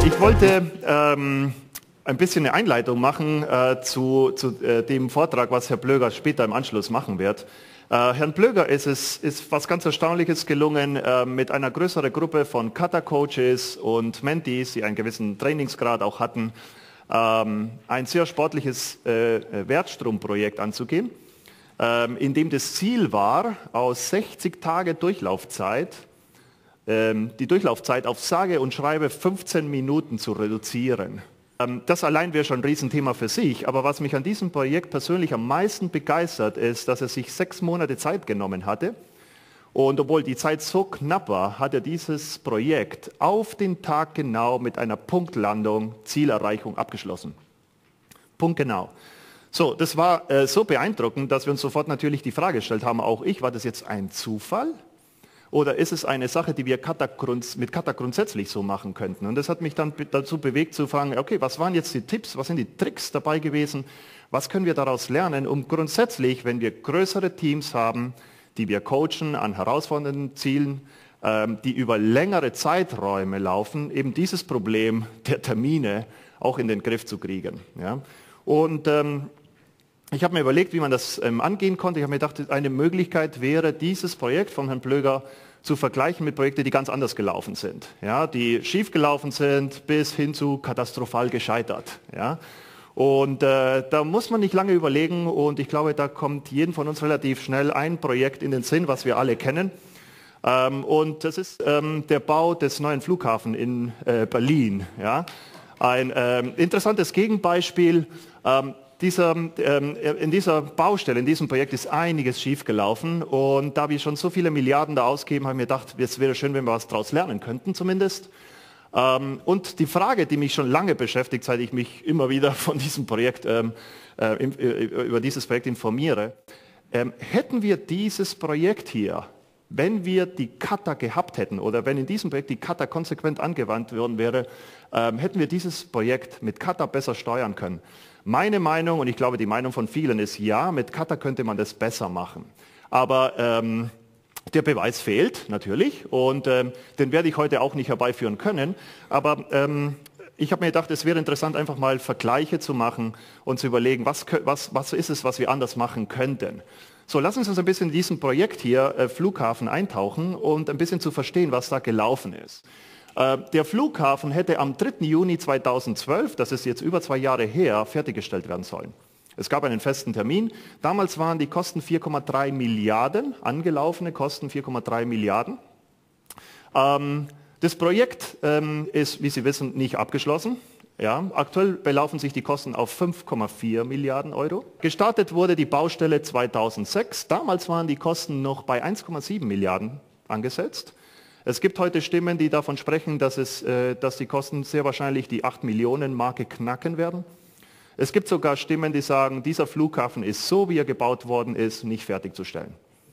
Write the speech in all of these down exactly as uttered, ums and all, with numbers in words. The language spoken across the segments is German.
Ich wollte ähm, ein bisschen eine Einleitung machen äh, zu, zu äh, dem Vortrag, was Herr Blöger später im Anschluss machen wird. Äh, Herrn Blöger ist es ist was ganz Erstaunliches gelungen, äh, mit einer größeren Gruppe von Kata-Coaches und Mentees, die einen gewissen Trainingsgrad auch hatten, ähm, ein sehr sportliches äh, Wertstromprojekt anzugehen, ähm, in dem das Ziel war, aus sechzig Tage Durchlaufzeit die Durchlaufzeit auf sage und schreibe fünfzehn Minuten zu reduzieren. Das allein wäre schon ein Riesenthema für sich, aber was mich an diesem Projekt persönlich am meisten begeistert, ist, dass er sich sechs Monate Zeit genommen hatte. Und obwohl die Zeit so knapp war, hat er dieses Projekt auf den Tag genau mit einer Punktlandung, Zielerreichung abgeschlossen. Punktgenau. So, das war äh, so beeindruckend, dass wir uns sofort natürlich die Frage gestellt haben, auch ich, war das jetzt ein Zufall? Oder ist es eine Sache, die wir mit Kata grundsätzlich so machen könnten? Und das hat mich dann dazu bewegt zu fragen, okay, was waren jetzt die Tipps, was sind die Tricks dabei gewesen? Was können wir daraus lernen, um grundsätzlich, wenn wir größere Teams haben, die wir coachen an herausfordernden Zielen, ähm, die über längere Zeiträume laufen, eben dieses Problem der Termine auch in den Griff zu kriegen. Ja? Und ähm, ich habe mir überlegt, wie man das ähm, angehen konnte. Ich habe mir gedacht, eine Möglichkeit wäre, dieses Projekt von Herrn Blöger zu vergleichen mit Projekten, die ganz anders gelaufen sind. Ja, die schief gelaufen sind bis hin zu katastrophal gescheitert. Ja. Und äh, da muss man nicht lange überlegen und ich glaube, da kommt jedem von uns relativ schnell ein Projekt in den Sinn, was wir alle kennen. Ähm, und das ist ähm, der Bau des neuen Flughafens in äh, Berlin. Ja. Ein ähm, interessantes Gegenbeispiel. Ähm, Dieser, ähm, in dieser Baustelle, in diesem Projekt ist einiges schiefgelaufen und da wir schon so viele Milliarden da ausgeben, habe ich mir gedacht, es wäre schön, wenn wir was daraus lernen könnten zumindest. Ähm, und die Frage, die mich schon lange beschäftigt, seit ich mich immer wieder von diesem Projekt, ähm, äh, über dieses Projekt informiere, ähm, hätten wir dieses Projekt hier, wenn wir die Kata gehabt hätten oder wenn in diesem Projekt die Kata konsequent angewandt worden wäre, ähm, hätten wir dieses Projekt mit Kata besser steuern können. Meine Meinung, und ich glaube die Meinung von vielen ist, ja, mit Kata könnte man das besser machen. Aber ähm, der Beweis fehlt natürlich und ähm, den werde ich heute auch nicht herbeiführen können. Aber ähm, ich habe mir gedacht, es wäre interessant, einfach mal Vergleiche zu machen und zu überlegen, was, was, was ist es, was wir anders machen könnten. So, lassen Sie uns ein bisschen in diesem Projekt hier, äh, Flughafen, eintauchen und ein bisschen zu verstehen, was da gelaufen ist. Der Flughafen hätte am dritten Juni zweitausendzwölf, das ist jetzt über zwei Jahre her, fertiggestellt werden sollen. Es gab einen festen Termin. Damals waren die Kosten vier Komma drei Milliarden, angelaufene Kosten vier Komma drei Milliarden. Das Projekt ist, wie Sie wissen, nicht abgeschlossen. Ja, aktuell belaufen sich die Kosten auf fünf Komma vier Milliarden Euro. Gestartet wurde die Baustelle zweitausendsechs. Damals waren die Kosten noch bei eins Komma sieben Milliarden angesetzt. Es gibt heute Stimmen, die davon sprechen, dass, es, äh, dass die Kosten sehr wahrscheinlich die acht Millionen Marke knacken werden. Es gibt sogar Stimmen, die sagen, dieser Flughafen ist so, wie er gebaut worden ist, nicht fertigzustellen.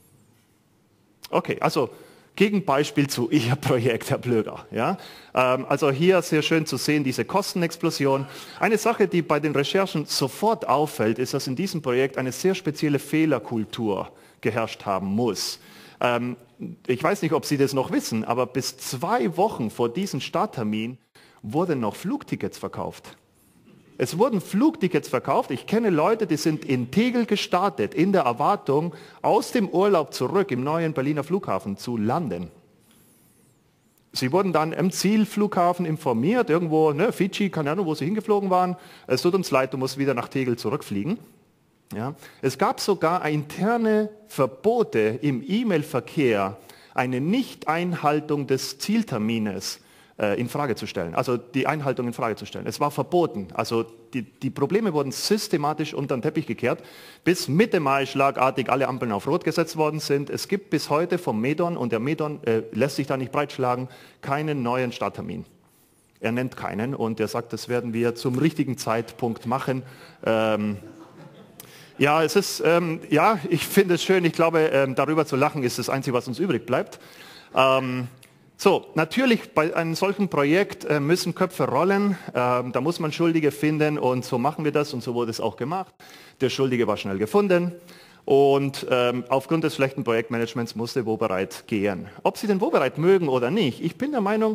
Okay, also Gegenbeispiel zu Ihr Projekt, Herr Blöger. Ja? Ähm, also hier sehr schön zu sehen, diese Kostenexplosion. Eine Sache, die bei den Recherchen sofort auffällt, ist, dass in diesem Projekt eine sehr spezielle Fehlerkultur geherrscht haben muss. Ähm, ich weiß nicht, ob Sie das noch wissen, aber bis zwei Wochen vor diesem Starttermin wurden noch Flugtickets verkauft. Es wurden Flugtickets verkauft. Ich kenne Leute, die sind in Tegel gestartet, in der Erwartung, aus dem Urlaub zurück im neuen Berliner Flughafen zu landen. Sie wurden dann im Zielflughafen informiert, irgendwo, ne, Fidschi, keine Ahnung, wo sie hingeflogen waren. Es tut uns leid, du musst wieder nach Tegel zurückfliegen. Ja, es gab sogar interne Verbote im E-Mail-Verkehr, eine Nichteinhaltung des Zieltermines äh, in Frage zu stellen, also die Einhaltung in Frage zu stellen. Es war verboten. Also die, die Probleme wurden systematisch unter den Teppich gekehrt, bis Mitte Mai schlagartig alle Ampeln auf Rot gesetzt worden sind. Es gibt bis heute vom Medon, und der Medon äh, lässt sich da nicht breitschlagen, keinen neuen Starttermin. Er nennt keinen und er sagt, das werden wir zum richtigen Zeitpunkt machen. Ähm, Ja, es ist, ähm, ja, ich finde es schön. Ich glaube, ähm, darüber zu lachen ist das Einzige, was uns übrig bleibt. Ähm, so, natürlich bei einem solchen Projekt äh, müssen Köpfe rollen. Ähm, da muss man Schuldige finden und so machen wir das und so wurde es auch gemacht. Der Schuldige war schnell gefunden und ähm, aufgrund des schlechten Projektmanagements musste Wobereit gehen. Ob Sie den Wobereit mögen oder nicht, ich bin der Meinung,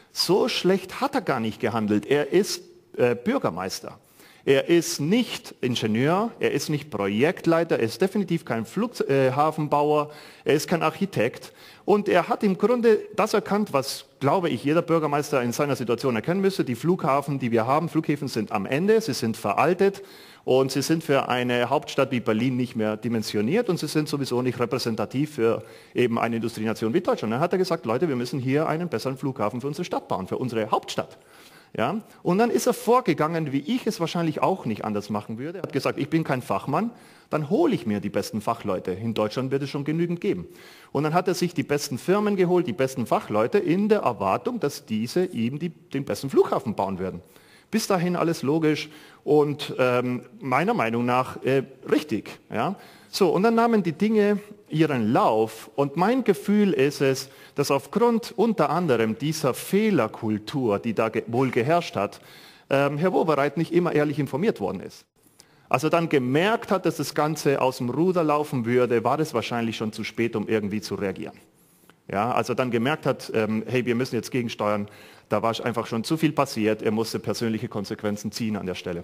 So schlecht hat er gar nicht gehandelt. Er ist äh, Bürgermeister. Er ist nicht Ingenieur, er ist nicht Projektleiter, er ist definitiv kein Flughafenbauer, er ist kein Architekt. Und er hat im Grunde das erkannt, was, glaube ich, jeder Bürgermeister in seiner Situation erkennen müsste. Die Flughafen, die wir haben, Flughäfen sind am Ende, sie sind veraltet und sie sind für eine Hauptstadt wie Berlin nicht mehr dimensioniert und sie sind sowieso nicht repräsentativ für eben eine Industrienation wie Deutschland. Dann hat er gesagt, Leute, wir müssen hier einen besseren Flughafen für unsere Stadt bauen, für unsere Hauptstadt. Ja? Und dann ist er vorgegangen, wie ich es wahrscheinlich auch nicht anders machen würde. Er hat gesagt, ich bin kein Fachmann, dann hole ich mir die besten Fachleute. In Deutschland wird es schon genügend geben. Und dann hat er sich die besten Firmen geholt, die besten Fachleute, in der Erwartung, dass diese ihm die, den besten Flughafen bauen werden. Bis dahin alles logisch und ähm, meiner Meinung nach äh, richtig. Ja? So, und dann nahmen die Dinge ihren Lauf und mein Gefühl ist es, dass aufgrund unter anderem dieser Fehlerkultur, die da ge wohl geherrscht hat, ähm, Herr Wowereit nicht immer ehrlich informiert worden ist. Als er dann gemerkt hat, dass das Ganze aus dem Ruder laufen würde, war es wahrscheinlich schon zu spät, um irgendwie zu reagieren. Ja, als er dann gemerkt hat, ähm, hey, wir müssen jetzt gegensteuern, da war einfach schon zu viel passiert, er musste persönliche Konsequenzen ziehen an der Stelle.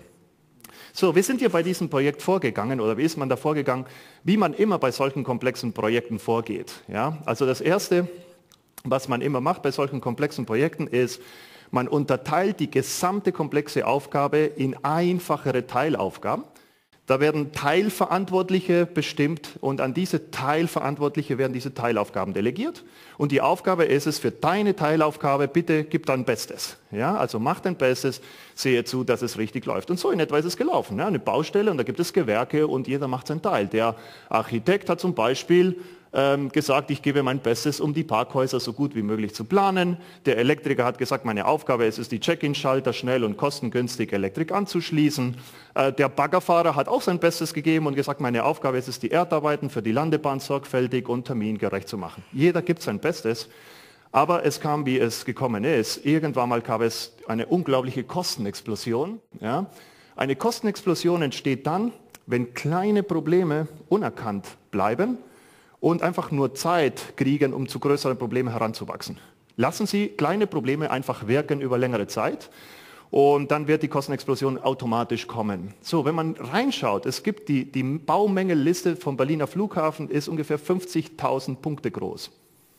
So, wir sind hier bei diesem Projekt vorgegangen, oder wie ist man da vorgegangen, wie man immer bei solchen komplexen Projekten vorgeht. Ja, also das Erste, was man immer macht bei solchen komplexen Projekten ist, man unterteilt die gesamte komplexe Aufgabe in einfachere Teilaufgaben. Da werden Teilverantwortliche bestimmt und an diese Teilverantwortliche werden diese Teilaufgaben delegiert. Und die Aufgabe ist es für deine Teilaufgabe, bitte gib dein Bestes. Ja, also mach dein Bestes, sehe zu, dass es richtig läuft. Und so in etwa ist es gelaufen. Ja, eine Baustelle und da gibt es Gewerke und jeder macht seinen Teil. Der Architekt hat zum Beispiel ähm, gesagt, ich gebe mein Bestes, um die Parkhäuser so gut wie möglich zu planen. Der Elektriker hat gesagt, meine Aufgabe ist es, die Check-in-Schalter schnell und kostengünstig Elektrik anzuschließen. Äh, der Baggerfahrer hat auch sein Bestes gegeben und gesagt, meine Aufgabe ist es, die Erdarbeiten für die Landebahn sorgfältig und termingerecht zu machen. Jeder gibt sein Bestes, aber es kam, wie es gekommen ist. Irgendwann mal gab es eine unglaubliche Kostenexplosion. Ja? Eine Kostenexplosion entsteht dann, wenn kleine Probleme unerkannt bleiben und einfach nur Zeit kriegen, um zu größeren Problemen heranzuwachsen. Lassen Sie kleine Probleme einfach wirken über längere Zeit und dann wird die Kostenexplosion automatisch kommen. So, wenn man reinschaut, es gibt die, die Baumängelliste vom Berliner Flughafen ist ungefähr fünfzigtausend Punkte groß.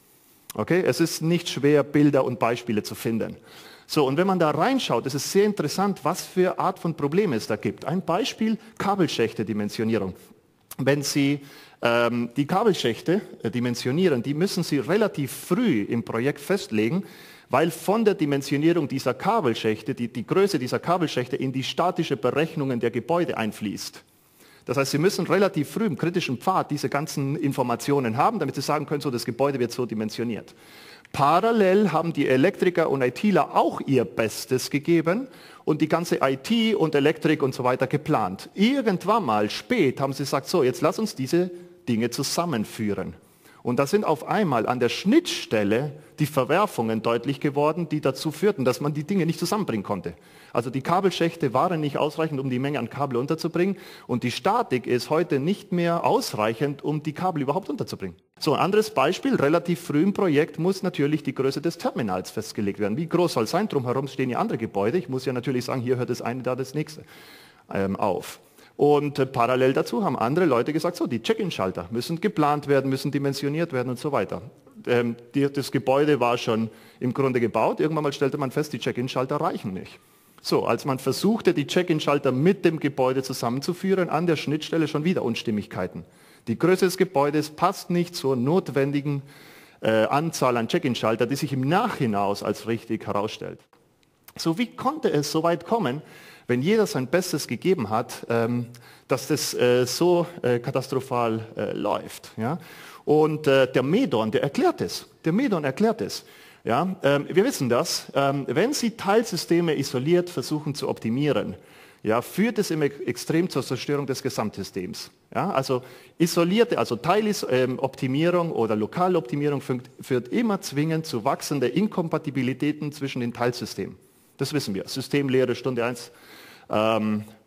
Okay, es ist nicht schwer, Bilder und Beispiele zu finden. So, und wenn man da reinschaut, ist es sehr interessant, was für Art von Probleme es da gibt. Ein Beispiel, Kabelschächte-Dimensionierung. Wenn Sie ähm, die Kabelschächte äh, dimensionieren, die müssen Sie relativ früh im Projekt festlegen, weil von der Dimensionierung dieser Kabelschächte, die, die Größe dieser Kabelschächte in die statische Berechnungen der Gebäude einfließt. Das heißt, Sie müssen relativ früh im kritischen Pfad diese ganzen Informationen haben, damit Sie sagen können, so das Gebäude wird so dimensioniert. Parallel haben die Elektriker und ITler auch ihr Bestes gegeben und die ganze I T und Elektrik und so weiter geplant. Irgendwann mal spät haben sie gesagt, so jetzt lass uns diese Dinge zusammenführen. Und da sind auf einmal an der Schnittstelle die Verwerfungen deutlich geworden, die dazu führten, dass man die Dinge nicht zusammenbringen konnte. Also die Kabelschächte waren nicht ausreichend, um die Menge an Kabel unterzubringen und die Statik ist heute nicht mehr ausreichend, um die Kabel überhaupt unterzubringen. So, ein anderes Beispiel, relativ früh im Projekt muss natürlich die Größe des Terminals festgelegt werden. Wie groß soll es sein? Drumherum stehen ja andere Gebäude. Ich muss ja natürlich sagen, hier hört das eine, da das nächste ähm, auf. Und äh, parallel dazu haben andere Leute gesagt, so die Check-in-Schalter müssen geplant werden, müssen dimensioniert werden und so weiter. Ähm, die, das Gebäude war schon im Grunde gebaut. Irgendwann mal stellte man fest, die Check-in-Schalter reichen nicht. So, als man versuchte, die Check-in-Schalter mit dem Gebäude zusammenzuführen, an der Schnittstelle schon wieder Unstimmigkeiten. Die Größe des Gebäudes passt nicht zur notwendigen äh, Anzahl an Check-in-Schalter, die sich im Nachhinein als richtig herausstellt. So, wie konnte es so weit kommen, wenn jeder sein Bestes gegeben hat, ähm, dass das äh, so äh, katastrophal äh, läuft? Ja? Und äh, der Medon, der erklärt es. Der Medon erklärt es. Ja? Ähm, wir wissen das. Ähm, wenn Sie Teilsysteme isoliert versuchen zu optimieren, ja, führt es im Extrem zur Zerstörung des Gesamtsystems. Ja? Also isolierte, also Teiloptimierung oder Lokaloptimierung führt, führt immer zwingend zu wachsenden Inkompatibilitäten zwischen den Teilsystemen. Das wissen wir. Systemlehre Stunde eins. Ähm,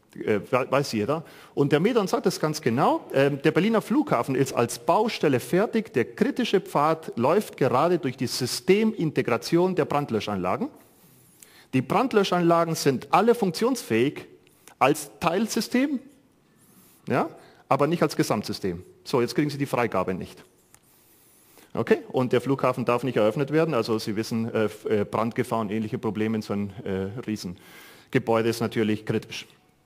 äh, weiß jeder. Und der Medon sagt es ganz genau, äh, der Berliner Flughafen ist als Baustelle fertig, der kritische Pfad läuft gerade durch die Systemintegration der Brandlöschanlagen. Die Brandlöschanlagen sind alle funktionsfähig als Teilsystem, ja, aber nicht als Gesamtsystem. So, jetzt kriegen Sie die Freigabe nicht. Okay, und der Flughafen darf nicht eröffnet werden, also Sie wissen, äh, Brandgefahr und ähnliche Probleme in so einem äh, Riesengebäude ist natürlich kritisch.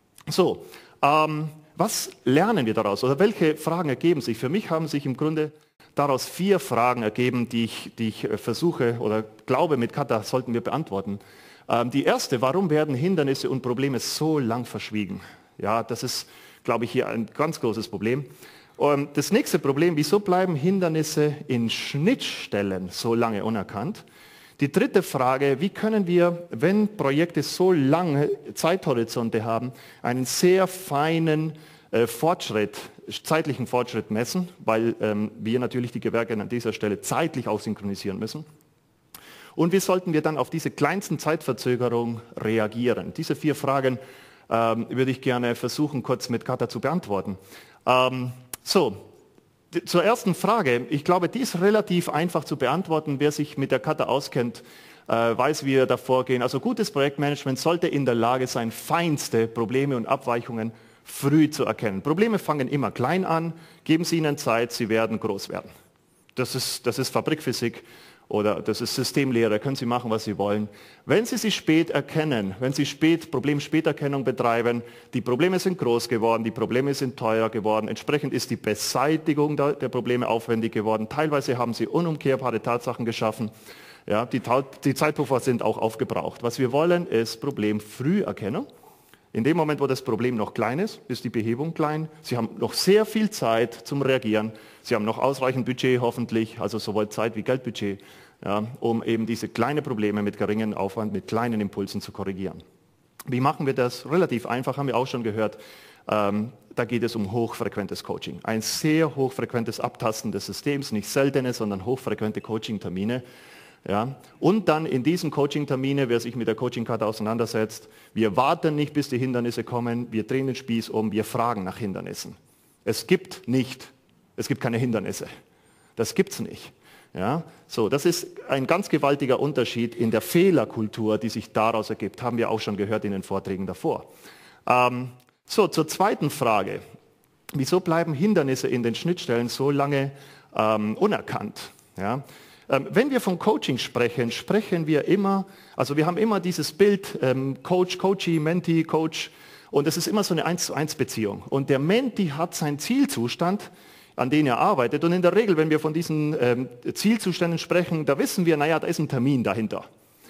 So, ähm, was lernen wir daraus oder welche Fragen ergeben sich? Für mich haben sich im Grunde daraus vier Fragen ergeben, die ich, die ich versuche oder glaube, mit Kata sollten wir beantworten. Ähm, die erste, warum werden Hindernisse und Probleme so lang verschwiegen? Ja, das ist, glaube ich, hier ein ganz großes Problem. Und das nächste Problem, wieso bleiben Hindernisse in Schnittstellen so lange unerkannt? Die dritte Frage, wie können wir, wenn Projekte so lange Zeithorizonte haben, einen sehr feinen äh, Fortschritt, zeitlichen Fortschritt messen, weil ähm, wir natürlich die Gewerke an dieser Stelle zeitlich auch synchronisieren müssen. Und wie sollten wir dann auf diese kleinsten Zeitverzögerungen reagieren? Diese vier Fragen ähm, würde ich gerne versuchen, kurz mit Kata zu beantworten. Ähm, so, zur ersten Frage. Ich glaube, die ist relativ einfach zu beantworten. Wer sich mit der Kata auskennt, äh, weiß, wie wir da vorgehen. Also gutes Projektmanagement sollte in der Lage sein, feinste Probleme und Abweichungen früh zu erkennen. Probleme fangen immer klein an, geben Sie ihnen Zeit, sie werden groß werden. Das ist, das ist Fabrikphysik. Oder das ist Systemlehre, können Sie machen, was Sie wollen. Wenn Sie sie spät erkennen, wenn Sie spät Problem-Späterkennung betreiben, die Probleme sind groß geworden, die Probleme sind teuer geworden, entsprechend ist die Beseitigung der, der Probleme aufwendig geworden. Teilweise haben Sie unumkehrbare Tatsachen geschaffen. Ja, die, die Zeitpuffer sind auch aufgebraucht. Was wir wollen, ist Problemfrüherkennung. In dem Moment, wo das Problem noch klein ist, ist die Behebung klein. Sie haben noch sehr viel Zeit zum Reagieren. Sie haben noch ausreichend Budget hoffentlich, also sowohl Zeit wie Geldbudget, ja, um eben diese kleinen Probleme mit geringem Aufwand, mit kleinen Impulsen zu korrigieren. Wie machen wir das? Relativ einfach, haben wir auch schon gehört. Ähm, da geht es um hochfrequentes Coaching. Ein sehr hochfrequentes Abtasten des Systems, nicht seltene, sondern hochfrequente Coaching-Termine. Ja, und dann in diesen Coaching-Termine, wer sich mit der Coaching-Karte auseinandersetzt, wir warten nicht, bis die Hindernisse kommen, wir drehen den Spieß um, wir fragen nach Hindernissen. Es gibt nicht, es gibt keine Hindernisse. Das gibt es nicht. Ja, so, das ist ein ganz gewaltiger Unterschied in der Fehlerkultur, die sich daraus ergibt, haben wir auch schon gehört in den Vorträgen davor. Ähm, so, zur zweiten Frage. Wieso bleiben Hindernisse in den Schnittstellen so lange ähm, unerkannt? Ja, wenn wir von Coaching sprechen, sprechen wir immer, also wir haben immer dieses Bild, ähm, Coach, Coachee, Mentee, Coach, und es ist immer so eine eins zu eins Beziehung. Und der Mentee hat seinen Zielzustand, an den er arbeitet. Und in der Regel, wenn wir von diesen ähm, Zielzuständen sprechen, da wissen wir, naja, da ist ein Termin dahinter.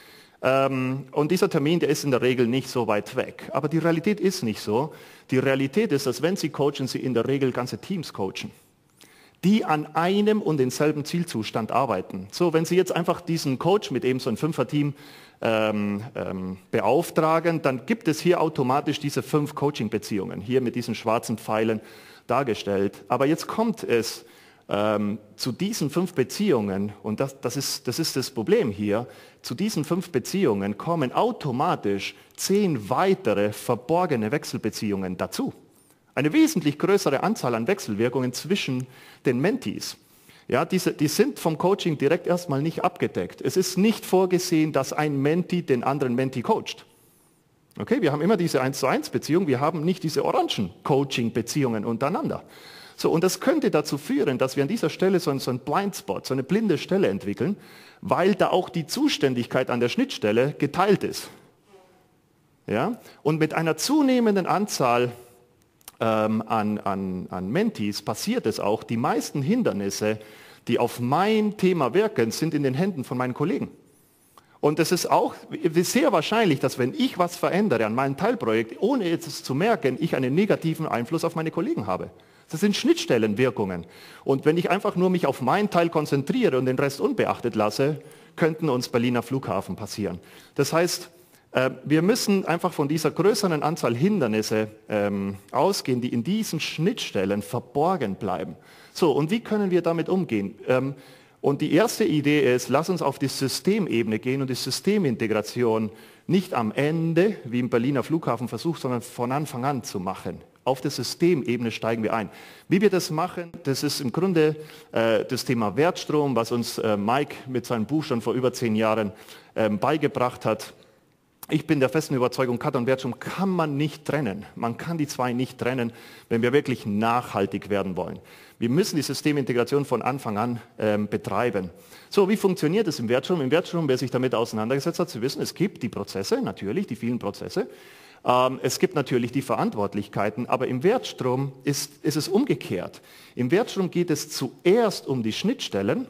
Ähm, und dieser Termin, der ist in der Regel nicht so weit weg. Aber die Realität ist nicht so. Die Realität ist, dass wenn Sie coachen, Sie in der Regel ganze Teams coachen, die an einem und denselben Zielzustand arbeiten. So, wenn Sie jetzt einfach diesen Coach mit eben so einem Fünfer-Team ähm, ähm, beauftragen, dann gibt es hier automatisch diese fünf Coaching-Beziehungen, hier mit diesen schwarzen Pfeilen dargestellt. Aber jetzt kommt es ähm, zu diesen fünf Beziehungen, und das, das, ist, das ist das Problem hier, zu diesen fünf Beziehungen kommen automatisch zehn weitere verborgene Wechselbeziehungen dazu. Eine wesentlich größere Anzahl an Wechselwirkungen zwischen den Mentees. Ja, diese, die sind vom Coaching direkt erstmal nicht abgedeckt. Es ist nicht vorgesehen, dass ein Mentee den anderen Mentee coacht. Okay, wir haben immer diese eins zu eins Beziehung, wir haben nicht diese orangen Coaching-Beziehungen untereinander. So, und das könnte dazu führen, dass wir an dieser Stelle so einen, so einen Blindspot, so eine blinde Stelle entwickeln, weil da auch die Zuständigkeit an der Schnittstelle geteilt ist. Ja, und mit einer zunehmenden Anzahl Ähm, an, an, an Mentees passiert es auch, die meisten Hindernisse, die auf mein Thema wirken, sind in den Händen von meinen Kollegen. Und es ist auch sehr wahrscheinlich, dass wenn ich was verändere an meinem Teilprojekt, ohne es zu merken, ich einen negativen Einfluss auf meine Kollegen habe. Das sind Schnittstellenwirkungen. Und wenn ich einfach nur mich auf meinen Teil konzentriere und den Rest unbeachtet lasse, könnten uns Berliner Flughafen passieren. Das heißt, wir müssen einfach von dieser größeren Anzahl Hindernisse ähm, ausgehen, die in diesen Schnittstellen verborgen bleiben. So, und wie können wir damit umgehen? Ähm, Und die erste Idee ist, lass uns auf die Systemebene gehen und die Systemintegration nicht am Ende, wie im Berliner Flughafenversuch, sondern von Anfang an zu machen. Auf der Systemebene steigen wir ein. Wie wir das machen, das ist im Grunde äh, das Thema Wertstrom, was uns äh, Mike mit seinem Buch schon vor über zehn Jahren äh, beigebracht hat. Ich bin der festen Überzeugung, Cut und Wertstrom kann man nicht trennen. Man kann die zwei nicht trennen, wenn wir wirklich nachhaltig werden wollen. Wir müssen die Systemintegration von Anfang an ähm, betreiben. So, wie funktioniert es im Wertstrom? Im Wertstrom, wer sich damit auseinandergesetzt hat, Sie wissen, es gibt die Prozesse, natürlich, die vielen Prozesse. Ähm, es gibt natürlich die Verantwortlichkeiten, aber im Wertstrom ist, ist es umgekehrt. Im Wertstrom geht es zuerst um die Schnittstellen.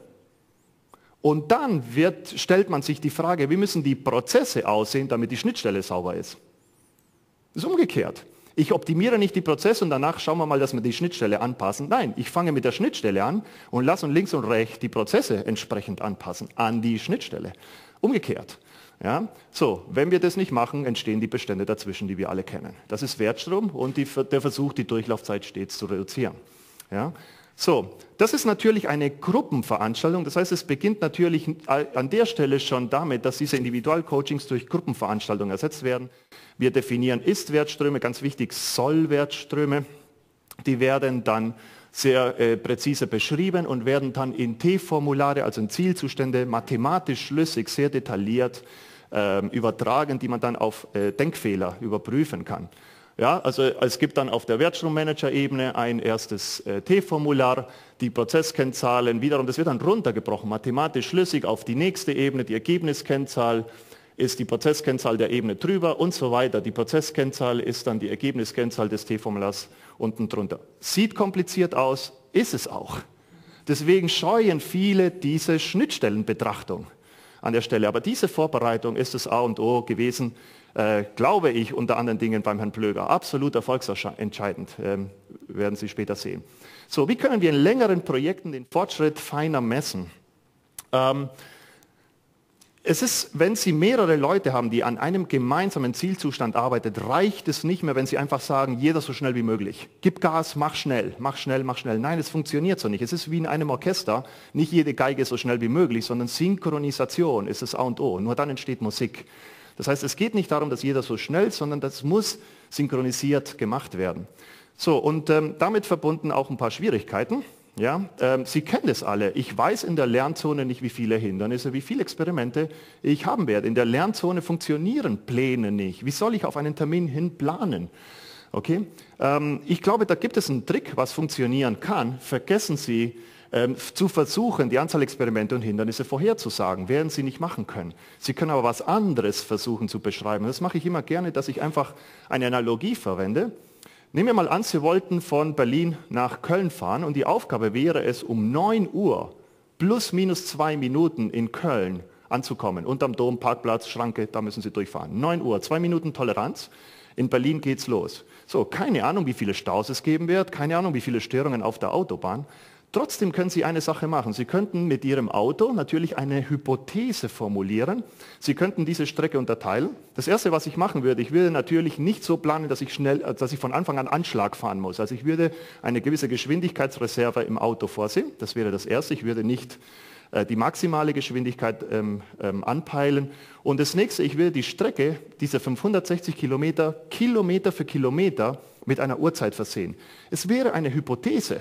Und dann wird, stellt man sich die Frage, wie müssen die Prozesse aussehen, damit die Schnittstelle sauber ist. Das ist umgekehrt. Ich optimiere nicht die Prozesse und danach schauen wir mal, dass wir die Schnittstelle anpassen. Nein, ich fange mit der Schnittstelle an und lasse uns links und rechts die Prozesse entsprechend anpassen an die Schnittstelle. Umgekehrt. Ja? So, wenn wir das nicht machen, entstehen die Bestände dazwischen, die wir alle kennen. Das ist Wertstrom und die, der Versuch, die Durchlaufzeit stets zu reduzieren. Ja? So, das ist natürlich eine Gruppenveranstaltung, das heißt, es beginnt natürlich an der Stelle schon damit, dass diese Individualcoachings durch Gruppenveranstaltungen ersetzt werden. Wir definieren Ist-Wertströme, ganz wichtig Soll-Wertströme, die werden dann sehr äh, präzise beschrieben und werden dann in T-Formulare, also in Zielzustände, mathematisch schlüssig, sehr detailliert äh, übertragen, die man dann auf äh, Denkfehler überprüfen kann. Ja, also es gibt dann auf der Wertstrommanager-Ebene ein erstes äh, T-Formular, die Prozesskennzahlen wiederum, das wird dann runtergebrochen, mathematisch schlüssig auf die nächste Ebene, die Ergebniskennzahl ist die Prozesskennzahl der Ebene drüber und so weiter. Die Prozesskennzahl ist dann die Ergebniskennzahl des T-Formulars unten drunter. Sieht kompliziert aus, ist es auch. Deswegen scheuen viele diese Schnittstellenbetrachtung an der Stelle. Aber diese Vorbereitung ist das A und O gewesen, Äh, glaube ich, unter anderen Dingen beim Herrn Plöger. Absolut erfolgsentscheidend, ähm, werden Sie später sehen. So, wie können wir in längeren Projekten den Fortschritt feiner messen? Ähm, es ist, wenn Sie mehrere Leute haben, die an einem gemeinsamen Zielzustand arbeiten, reicht es nicht mehr, wenn Sie einfach sagen, jeder so schnell wie möglich. Gib Gas, mach schnell, mach schnell, mach schnell. Nein, es funktioniert so nicht. Es ist wie in einem Orchester, nicht jede Geige so schnell wie möglich, sondern Synchronisation ist das A und O. Nur dann entsteht Musik. Das heißt, es geht nicht darum, dass jeder so schnell, sondern das muss synchronisiert gemacht werden. So, und ähm, damit verbunden auch ein paar Schwierigkeiten. Ja, ähm, Sie kennen das alle. Ich weiß in der Lernzone nicht, wie viele Hindernisse, wie viele Experimente ich haben werde. In der Lernzone funktionieren Pläne nicht. Wie soll ich auf einen Termin hin planen? Okay? Ähm, ich glaube, da gibt es einen Trick, was funktionieren kann. Vergessen Sie, Ähm, zu versuchen, die Anzahl Experimente und Hindernisse vorherzusagen, werden Sie nicht machen können. Sie können aber was anderes versuchen zu beschreiben. Das mache ich immer gerne, dass ich einfach eine Analogie verwende. Nehmen wir mal an, Sie wollten von Berlin nach Köln fahren und die Aufgabe wäre es, um neun Uhr plus minus zwei Minuten in Köln anzukommen. Unterm Dom, Parkplatz, Schranke, da müssen Sie durchfahren. neun Uhr, zwei Minuten Toleranz. In Berlin geht's los. So, keine Ahnung, wie viele Staus es geben wird, keine Ahnung, wie viele Störungen auf der Autobahn. Trotzdem können Sie eine Sache machen. Sie könnten mit Ihrem Auto natürlich eine Hypothese formulieren. Sie könnten diese Strecke unterteilen. Das Erste, was ich machen würde, ich würde natürlich nicht so planen, dass ich, schnell, dass ich von Anfang an Anschlag fahren muss. Also ich würde eine gewisse Geschwindigkeitsreserve im Auto vorsehen. Das wäre das Erste. Ich würde nicht äh, die maximale Geschwindigkeit ähm, ähm, anpeilen. Und das Nächste, ich würde die Strecke, diese fünfhundertsechzig Kilometer, Kilometer für Kilometer mit einer Uhrzeit versehen. Es wäre eine Hypothese.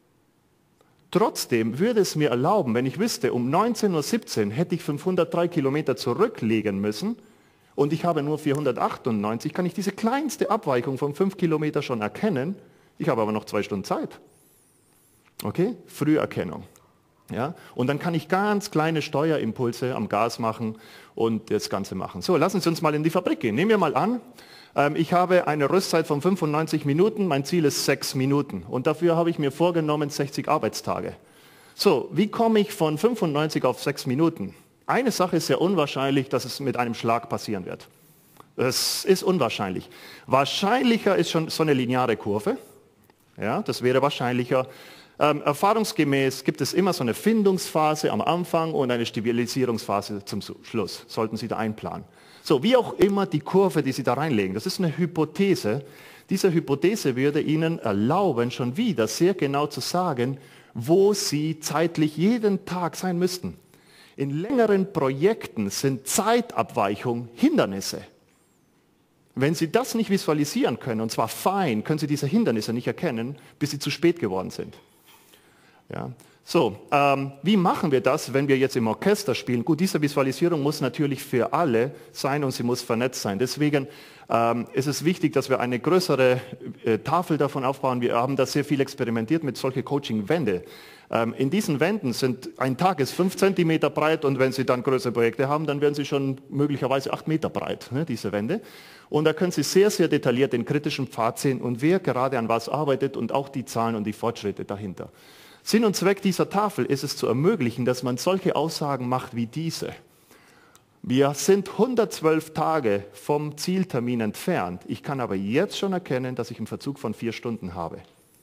Trotzdem würde es mir erlauben, wenn ich wüsste, um neunzehn Uhr siebzehn hätte ich fünfhundertdrei Kilometer zurücklegen müssen und ich habe nur vierhundertachtundneunzig, kann ich diese kleinste Abweichung von fünf Kilometer schon erkennen. Ich habe aber noch zwei Stunden Zeit. Okay? Früherkennung. Ja? Und dann kann ich ganz kleine Steuerimpulse am Gas machen und das Ganze machen. So, lassen Sie uns mal in die Fabrik gehen. Nehmen wir mal an, ich habe eine Rüstzeit von fünfundneunzig Minuten, mein Ziel ist sechs Minuten und dafür habe ich mir vorgenommen sechzig Arbeitstage. So, wie komme ich von fünfundneunzig auf sechs Minuten? Eine Sache ist sehr unwahrscheinlich, dass es mit einem Schlag passieren wird. Das ist unwahrscheinlich. Wahrscheinlicher ist schon so eine lineare Kurve. Ja, das wäre wahrscheinlicher. Ähm, erfahrungsgemäß gibt es immer so eine Findungsphase am Anfang und eine Stabilisierungsphase zum Schluss. Sollten Sie da einplanen. So, wie auch immer die Kurve, die Sie da reinlegen, das ist eine Hypothese. Diese Hypothese würde Ihnen erlauben, schon wieder sehr genau zu sagen, wo Sie zeitlich jeden Tag sein müssten. In längeren Projekten sind Zeitabweichungen Hindernisse. Wenn Sie das nicht visualisieren können, und zwar fein, können Sie diese Hindernisse nicht erkennen, bis sie zu spät geworden sind. Ja. So, ähm, wie machen wir das, wenn wir jetzt im Orchester spielen? Gut, diese Visualisierung muss natürlich für alle sein und sie muss vernetzt sein. Deswegen ähm, ist es wichtig, dass wir eine größere äh, Tafel davon aufbauen. Wir haben da sehr viel experimentiert mit solchen Coaching-Wände. Ähm, in diesen Wänden sind ein Tag ist fünf Zentimeter breit und wenn Sie dann größere Projekte haben, dann werden sie schon möglicherweise acht Meter breit, ne, diese Wände. Und da können Sie sehr, sehr detailliert den kritischen Pfad sehen und wer gerade an was arbeitet und auch die Zahlen und die Fortschritte dahinter. Sinn und Zweck dieser Tafel ist es zu ermöglichen, dass man solche Aussagen macht wie diese. Wir sind hundertzwölf Tage vom Zieltermin entfernt. Ich kann aber jetzt schon erkennen, dass ich einen Verzug von vier Stunden habe.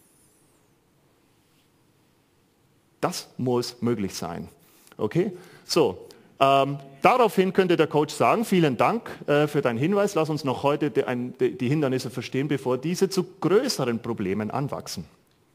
Das muss möglich sein. Okay? So, ähm, daraufhin könnte der Coach sagen, vielen Dank äh, für deinen Hinweis. Lass uns noch heute die, ein, die Hindernisse verstehen, bevor diese zu größeren Problemen anwachsen.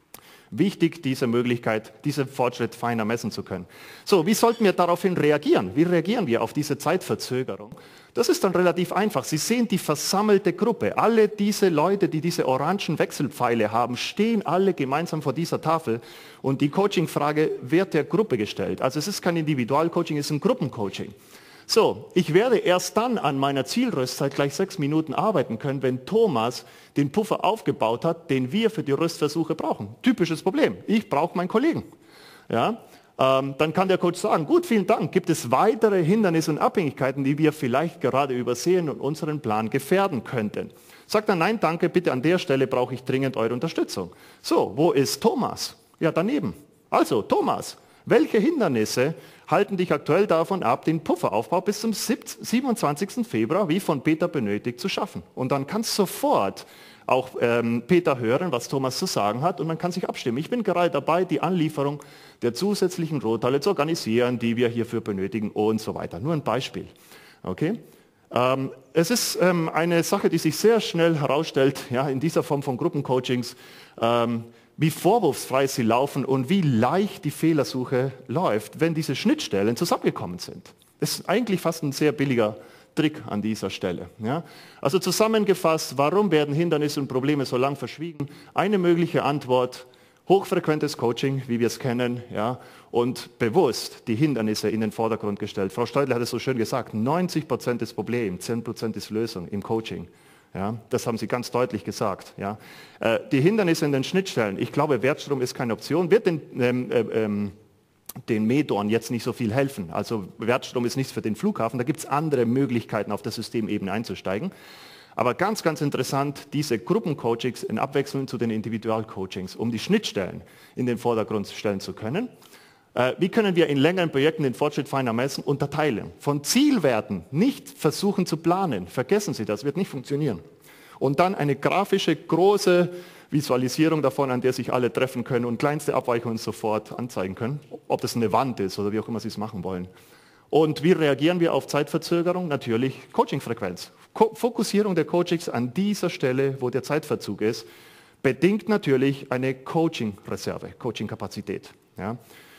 Wichtig, diese Möglichkeit, diesen Fortschritt feiner messen zu können. So, wie sollten wir daraufhin reagieren? Wie reagieren wir auf diese Zeitverzögerung? Das ist dann relativ einfach. Sie sehen die versammelte Gruppe. Alle diese Leute, die diese orangen Wechselpfeile haben, stehen alle gemeinsam vor dieser Tafel und die Coaching-Frage wird der Gruppe gestellt. Also es ist kein Individualcoaching, es ist ein Gruppencoaching. So, ich werde erst dann an meiner Zielrüstzeit gleich sechs Minuten arbeiten können, wenn Thomas den Puffer aufgebaut hat, den wir für die Rüstversuche brauchen. Typisches Problem. Ich brauche meinen Kollegen. Ja, ähm, dann kann der Coach sagen, gut, vielen Dank. Gibt es weitere Hindernisse und Abhängigkeiten, die wir vielleicht gerade übersehen und unseren Plan gefährden könnten? Sagt er, nein, danke, bitte an der Stelle brauche ich dringend eure Unterstützung. So, wo ist Thomas? Ja, daneben. Also, Thomas, welche Hindernisse halten dich aktuell davon ab, den Pufferaufbau bis zum siebenundzwanzigsten Februar, wie von Peter benötigt, zu schaffen? Und dann kannst sofort auch ähm, Peter hören, was Thomas zu sagen hat und man kann sich abstimmen. Ich bin gerade dabei, die Anlieferung der zusätzlichen Rohteile zu organisieren, die wir hierfür benötigen und so weiter. Nur ein Beispiel. Okay? Ähm, es ist ähm, eine Sache, die sich sehr schnell herausstellt, ja, in dieser Form von Gruppencoachings, ähm, wie vorwurfsfrei sie laufen und wie leicht die Fehlersuche läuft, wenn diese Schnittstellen zusammengekommen sind. Das ist eigentlich fast ein sehr billiger Trick an dieser Stelle. Ja? Also zusammengefasst, warum werden Hindernisse und Probleme so lang verschwiegen? Eine mögliche Antwort, hochfrequentes Coaching, wie wir es kennen, ja, und bewusst die Hindernisse in den Vordergrund gestellt. Frau Steudle hat es so schön gesagt, neunzig Prozent des Problems, zehn Prozent ist Lösung im Coaching. Ja, das haben Sie ganz deutlich gesagt. Ja. Äh, die Hindernisse in den Schnittstellen, ich glaube, Wertstrom ist keine Option, wird den, ähm, äh, ähm, den Medorn jetzt nicht so viel helfen. Also Wertstrom ist nichts für den Flughafen, da gibt es andere Möglichkeiten, auf der Systemebene einzusteigen. Aber ganz, ganz interessant, diese Gruppencoachings in Abwechslung zu den Individualcoachings, um die Schnittstellen in den Vordergrund stellen zu können. Wie können wir in längeren Projekten den Fortschritt feiner messen? Unterteilen. Von Zielwerten nicht versuchen zu planen. Vergessen Sie das, wird nicht funktionieren. Und dann eine grafische, große Visualisierung davon, an der sich alle treffen können und kleinste Abweichungen sofort anzeigen können. Ob das eine Wand ist oder wie auch immer Sie es machen wollen. Und wie reagieren wir auf Zeitverzögerung? Natürlich Coachingfrequenz. Ko- Fokussierung der Coachings an dieser Stelle, wo der Zeitverzug ist, bedingt natürlich eine Coaching-Reserve, Coaching-Kapazität. Ja?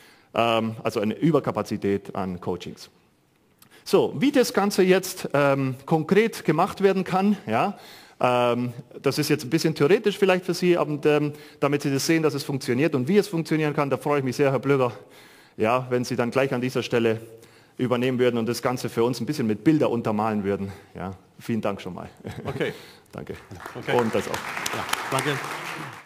Also eine Überkapazität an Coachings. So, wie das Ganze jetzt ähm, konkret gemacht werden kann, ja, ähm, das ist jetzt ein bisschen theoretisch vielleicht für Sie, aber ähm, damit Sie das sehen, dass es funktioniert und wie es funktionieren kann, da freue ich mich sehr, Herr Blöger, ja, wenn Sie dann gleich an dieser Stelle übernehmen würden und das Ganze für uns ein bisschen mit Bilder untermalen würden. Ja, vielen Dank schon mal. Okay. Danke. Okay. Und das auch. Ja, danke.